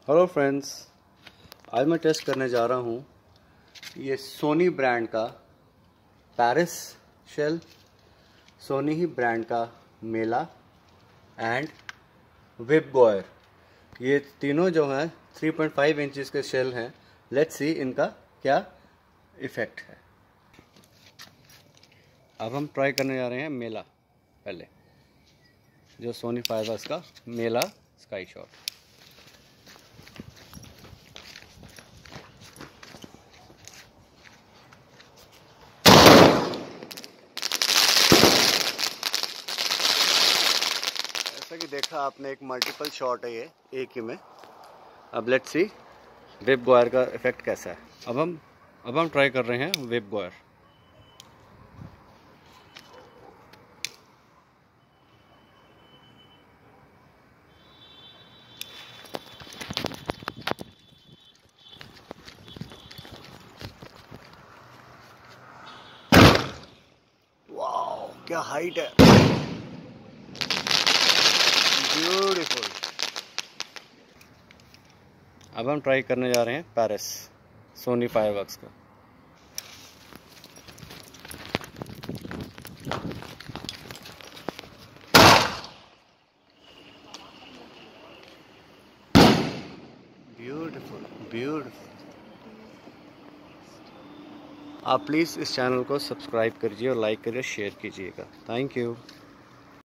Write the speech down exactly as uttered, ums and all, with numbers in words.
Hello friends, आज मैं test करने जा रहा हूँ ये सोनी ब्रांड का पेरिस शेल, सोनी ही ब्रांड का मेला एंड विबगोयर। ये तीनों जो हैं थ्री पॉइंट फाइव इंचेस के शेल हैं। लेट्स सी इनका क्या इफ़ेक्ट है। अब हम ट्राई करने जा रहे हैं मेला, पहले जो सोनी फाइबर्स का मेला स्काई शॉट। जैसा कि देखा आपने, एक मल्टीपल शॉट है ये एक ही में। अब लेट्स सी विबगोयर का इफेक्ट कैसा है। अब हम अब हम ट्राई कर रहे हैं विबगोयर। वाओ, क्या हाइट है, ब्यूटीफुल। अब हम ट्राई करने जा रहे हैं पेरिस सोनी फायरवर्क्स का। Beautiful beautiful. आप प्लीज़ इस चैनल को सब्सक्राइब कीजिए और लाइक करिए, शेयर कीजिएगा। Thank you.